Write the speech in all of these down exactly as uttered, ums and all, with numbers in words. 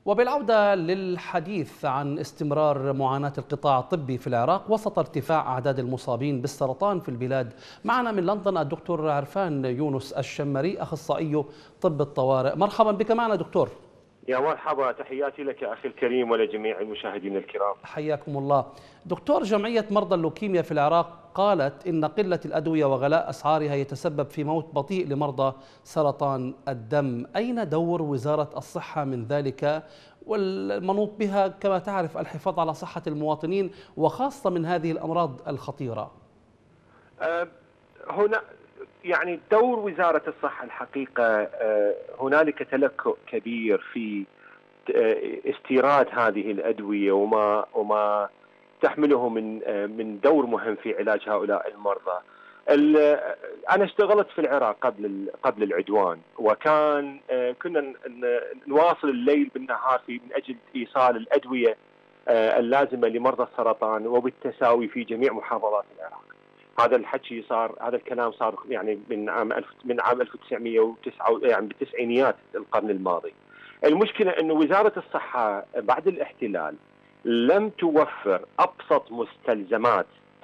وبالعودة للحديث عن استمرار معاناة القطاع الطبي في العراق وسط ارتفاع أعداد المصابين بالسرطان في البلاد، معنا من لندن الدكتور عرفان يونس الشمري أخصائي طب الطوارئ. مرحبا بك معنا دكتور. يا مرحبا، تحياتي لك أخي الكريم ولجميع المشاهدين الكرام. حياكم الله. دكتور، جمعية مرضى اللوكيميا في العراق قالت إن قلة الأدوية وغلاء أسعارها يتسبب في موت بطيء لمرضى سرطان الدم. أين دور وزارة الصحة من ذلك؟ والمنوط بها كما تعرف الحفاظ على صحة المواطنين وخاصة من هذه الأمراض الخطيرة. أه هنا يعني دور وزارة الصحة الحقيقة أه هنالك تلكؤ كبير في استيراد هذه الأدوية وما وما تحمله من من دور مهم في علاج هؤلاء المرضى. أنا اشتغلت في العراق قبل قبل العدوان، وكان كنا نواصل الليل بالنهار في من أجل إيصال الأدوية اللازمة لمرضى السرطان وبالتساوي في جميع محافظات العراق. هذا الحكي صار هذا الكلام صار يعني من عام من عام ألف وتسعمئة وتسعة يعني بالتسعينيات القرن الماضي. المشكلة أن وزارة الصحة بعد الاحتلال لم توفر أبسط مستلزمات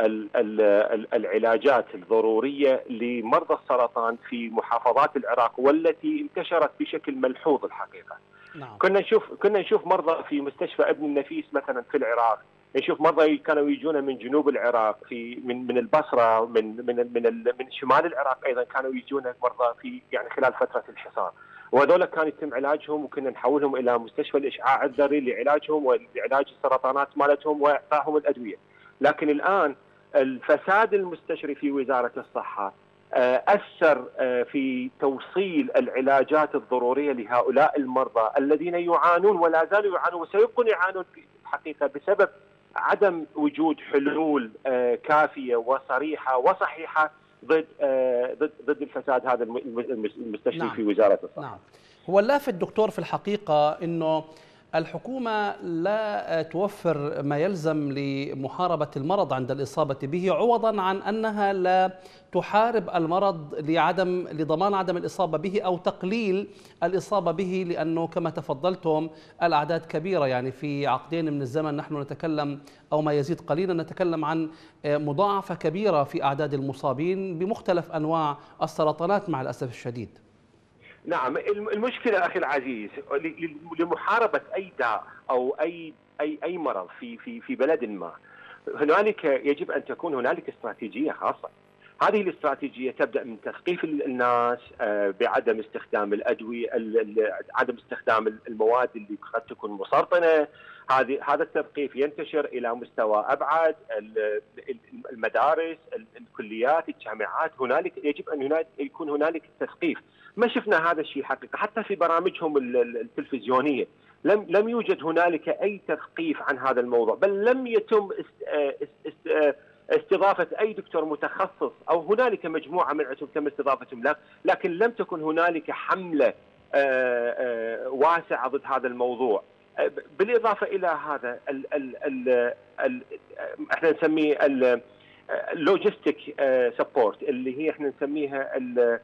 العلاجات الضرورية لمرضى السرطان في محافظات العراق، والتي انتشرت بشكل ملحوظ الحقيقة. نعم. كنا نشوف كنا نشوف مرضى في مستشفى ابن النفيس مثلا في العراق، نشوف مرضى كانوا يجون من جنوب العراق في من من البصرة، من من من من شمال العراق ايضا كانوا يجون مرضى في يعني خلال فترة الحصار، وهذول كان يتم علاجهم وكنا نحولهم الى مستشفى الاشعاع الذري لعلاجهم ولعلاج السرطانات مالتهم واعطائهم الادويه. لكن الان الفساد المستشري في وزاره الصحه اثر في توصيل العلاجات الضروريه لهؤلاء المرضى الذين يعانون ولا زالوا يعانون وسيبقون يعانون حقيقه بسبب عدم وجود حلول كافيه وصريحه وصحيحه ضد ضد ضد الفساد هذا المستشري. نعم. في وزاره الصحه. نعم. هو اللافت دكتور في الحقيقه انه الحكومه لا توفر ما يلزم لمحاربه المرض عند الاصابه به، عوضا عن انها لا تحارب المرض لعدم لضمان عدم الاصابه به او تقليل الاصابه به، لانه كما تفضلتم الاعداد كبيره. يعني في عقدين من الزمن نحن نتكلم او ما يزيد قليلا نتكلم عن مضاعفه كبيره في اعداد المصابين بمختلف انواع السرطانات مع الاسف الشديد. نعم، المشكلة أخي العزيز لمحاربة أي داء أو أي أي أي مرض في في في بلد ما، هنالك يجب أن تكون هنالك استراتيجية خاصة. هذه الاستراتيجية تبدأ من تثقيف الناس بعدم استخدام الأدوية، عدم استخدام المواد اللي قد تكون مسرطنة. هذه هذا التثقيف ينتشر إلى مستوى أبعد، المدارس، الكليات، الجامعات. هنالك يجب أن هنالك يكون هنالك تثقيف. ما شفنا هذا الشيء حقيقة حتى في برامجهم التلفزيونية، لم لم يوجد هنالك أي تثقيف عن هذا الموضوع، بل لم يتم استضافة أي دكتور متخصص، أو هنالك مجموعة من عندهم تم استضافتهم، لكن لم تكن هنالك حملة واسعة ضد هذا الموضوع. بالإضافة إلى هذا ال ال ال ال احنا نسميه اللوجيستيك سبورت، اللي هي احنا نسميها ال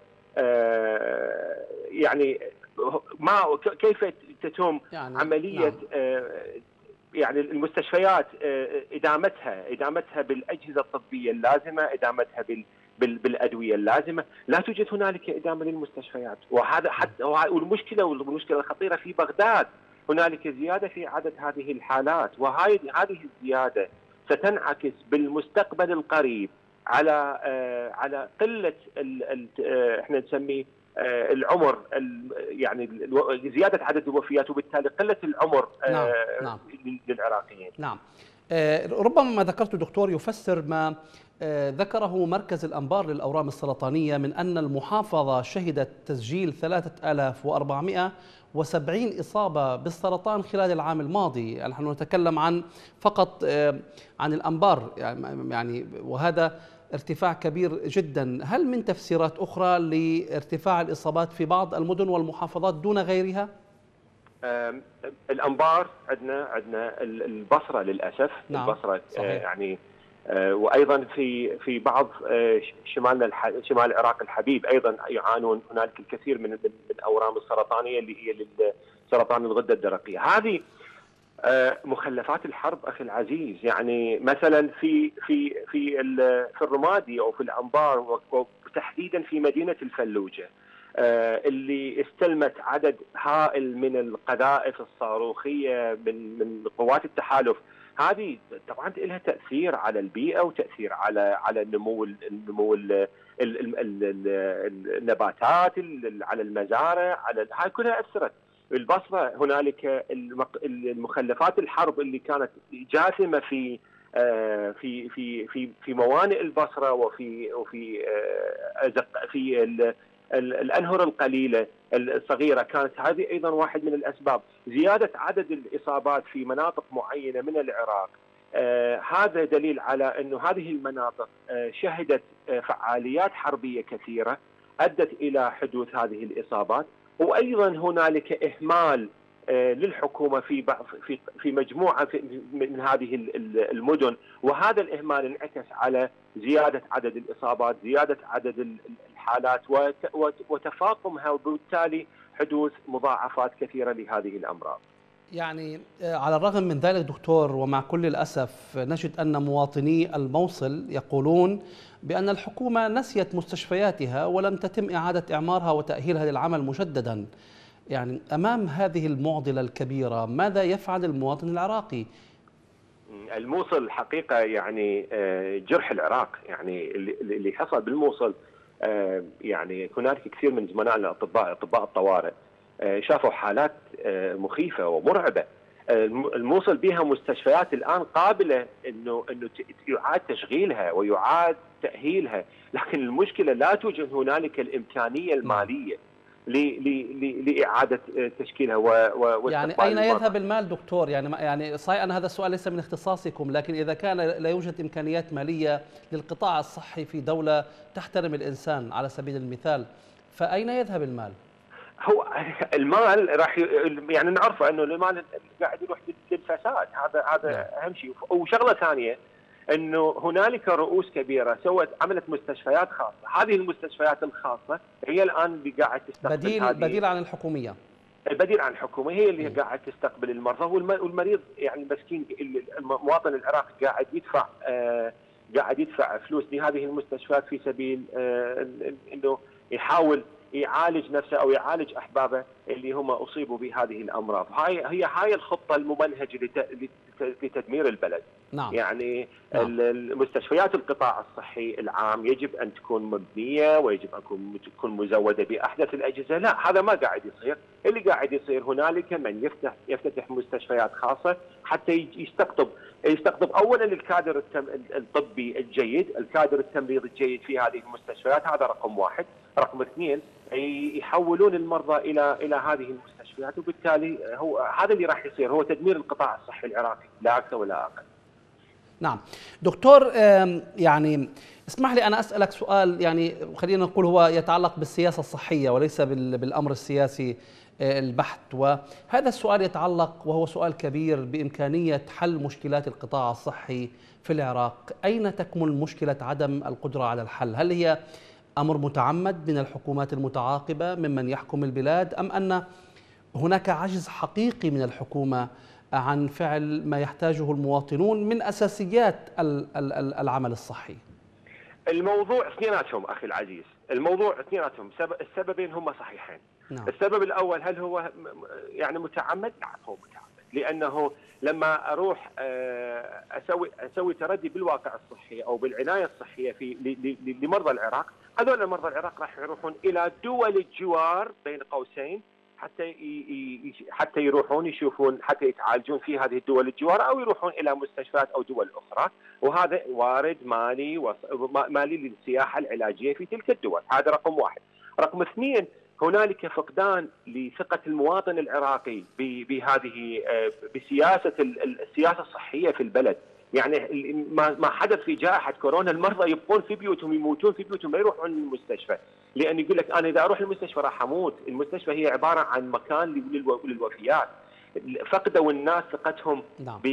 يعني ما كيف تتم يعني عملية. نعم. يعني المستشفيات إدامتها إدامتها بالأجهزة الطبية اللازمة، إدامتها بال بالأدوية اللازمة. لا توجد هنالك إدامة للمستشفيات، وهذا حتى والمشكلة والمشكلة الخطيرة في بغداد هنالك زيادة في عدد هذه الحالات، وهذه هذه الزيادة ستنعكس بالمستقبل القريب على على قلة احنا نسميه العمر، يعني زيادة عدد الوفيات، وبالتالي قلة العمر. نعم. نعم. للعراقيين. نعم. ربما ما ذكرته دكتور يفسر ما ذكره مركز الأنبار للأورام السرطانية من أن المحافظة شهدت تسجيل ثلاثة آلاف وأربعمئة وسبعين إصابة بالسرطان خلال العام الماضي. نحن نتكلم عن فقط عن الأنبار يعني، وهذا ارتفاع كبير جدا. هل من تفسيرات أخرى لارتفاع الإصابات في بعض المدن والمحافظات دون غيرها؟ الأنبار عندنا عندنا البصرة للأسف. نعم. البصرة صحيح. يعني وايضا في في بعض شمالنا شمال العراق الحبيب ايضا يعانون. هنالك الكثير من من الاورام السرطانيه اللي هي سرطان الغده الدرقيه. هذه مخلفات الحرب اخي العزيز. يعني مثلا في في في في الرمادي او في الانبار وتحديدا في مدينه الفلوجه اللي استلمت عدد هائل من القذائف الصاروخيه من من قوات التحالف. هذه طبعا لها تاثير على البيئه وتاثير على على النمو النمو النباتات، على المزارع، على هاي كلها اثرت. بالبصره هنالك المخلفات الحرب اللي كانت جاثمه في في في في في موانئ البصره وفي وفي في الانهر القليله الصغيره، كانت هذه ايضا واحد من الاسباب. زياده عدد الاصابات في مناطق معينه من العراق، آه هذا دليل على انه هذه المناطق آه شهدت آه فعاليات حربيه كثيره ادت الى حدوث هذه الاصابات. وايضا هنالك اهمال آه للحكومه في في في مجموعه من هذه المدن، وهذا الاهمال انعكس على زياده عدد الاصابات، زياده عدد الحالات وتفاقمها، وبالتالي حدوث مضاعفات كثيره لهذه الامراض. يعني على الرغم من ذلك دكتور، ومع كل الأسف نجد أن مواطني الموصل يقولون بأن الحكومة نسيت مستشفياتها ولم تتم إعادة إعمارها وتأهيلها للعمل مجددا. يعني أمام هذه المعضلة الكبيرة ماذا يفعل المواطن العراقي؟ الموصل حقيقة يعني جرح العراق. يعني اللي حصل بالموصل، يعني هناك كثير من زملائنا الأطباء أطباء الطوارئ شافوا حالات مخيفة ومرعبة. الموصل بها مستشفيات الآن قابلة إنه إنه يعاد تشغيلها ويعاد تأهيلها، لكن المشكلة لا توجد هنالك الإمكانية المالية لإعادة تشكيلها و يعني أين يذهب المال دكتور؟ يعني يعني صحيح أن هذا السؤال ليس من اختصاصكم، لكن إذا كان لا يوجد إمكانيات مالية للقطاع الصحي في دولة تحترم الإنسان على سبيل المثال، فأين يذهب المال؟ هو المال راح يعني نعرفه انه المال قاعد يروح للفساد. هذا هذا اهم شيء. وشغله ثانيه انه هنالك رؤوس كبيره سوت عملت مستشفيات خاصه. هذه المستشفيات الخاصه هي الان اللي قاعد تستقبل بديل بديل عن الحكوميه. البديل عن الحكومه هي اللي قاعد تستقبل المرضى، والمريض يعني المسكين المواطن العراقي قاعد يدفع آه قاعد يدفع فلوس لهذه المستشفيات في سبيل آه انه يحاول يعالج نفسه او يعالج احبابه اللي هم اصيبوا بهذه الامراض. هاي هي هاي الخطه الممنهجه لتدمير البلد. نعم. يعني نعم. المستشفيات القطاع الصحي العام يجب ان تكون مبنيه ويجب ان تكون مزوده باحدث الاجهزه. لا، هذا ما قاعد يصير. اللي قاعد يصير هنالك من يفتح يفتتح مستشفيات خاصه حتى يستقطب يستقطب اولا الكادر الطبي الجيد، الكادر التمريضي الجيد في هذه المستشفيات. هذا رقم واحد. رقم اثنين، يحولون المرضى الى الى هذه المستشفيات، وبالتالي هو هذا اللي راح يصير، هو تدمير القطاع الصحي العراقي لا اكثر ولا اقل. نعم دكتور، يعني اسمح لي انا اسالك سؤال، يعني خلينا نقول هو يتعلق بالسياسه الصحيه وليس بالامر السياسي البحت، وهذا السؤال يتعلق وهو سؤال كبير بامكانيه حل مشكلات القطاع الصحي في العراق. اين تكمن مشكله عدم القدره على الحل؟ هل هي أمر متعمد من الحكومات المتعاقبة ممن يحكم البلاد، أم أن هناك عجز حقيقي من الحكومة عن فعل ما يحتاجه المواطنون من أساسيات العمل الصحي؟ الموضوع اثنيناتهم أخي العزيز، الموضوع اثنيناتهم. السببين هم صحيحين. نعم. السبب الأول هل هو يعني متعمد؟ نعم هو متعمد، لأنه لما أروح أسوي أسوي تردي بالواقع الصحي أو بالعناية الصحية في لمرضى العراق، هذول مرضى العراق راح يروحون إلى دول الجوار بين قوسين حتى حتى يروحون يشوفون حتى يتعالجون في هذه الدول الجوار، أو يروحون إلى مستشفيات أو دول أخرى، وهذا وارد مالي مالي للسياحة العلاجية في تلك الدول. هذا رقم واحد. رقم اثنين، هنالك فقدان لثقة المواطن العراقي بهذه بسياسة السياسة الصحية في البلد. يعني ما حدث في جائحة كورونا، المرضى يبقون في بيوتهم، يموتون في بيوتهم، ما يروحون للمستشفى، لأن يقول لك أنا إذا أروح المستشفى راح أموت. المستشفى هي عبارة عن مكان للوفيات. فقدوا الناس ثقتهم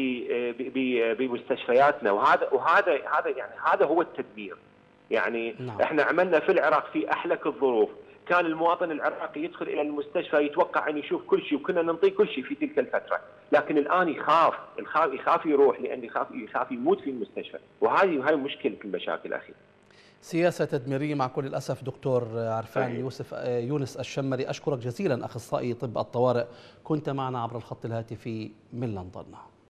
بمستشفياتنا، وهذا وهذا هذا يعني هذا هو التدمير. يعني نعم. احنا عملنا في العراق في أحلك الظروف كان المواطن العراقي يدخل الى المستشفى يتوقع ان يشوف كل شيء، وكنا نعطيه كل شيء في تلك الفتره، لكن الان يخاف يخاف يروح لان يخاف يخاف يموت في المستشفى، وهذه هاي مشكله المشاكل اخي. سياسة تدميرية مع كل الأسف. دكتور عرفان يوسف يونس الشمري، أشكرك جزيلا، أخصائي طب الطوارئ، كنت معنا عبر الخط الهاتفي من لندن.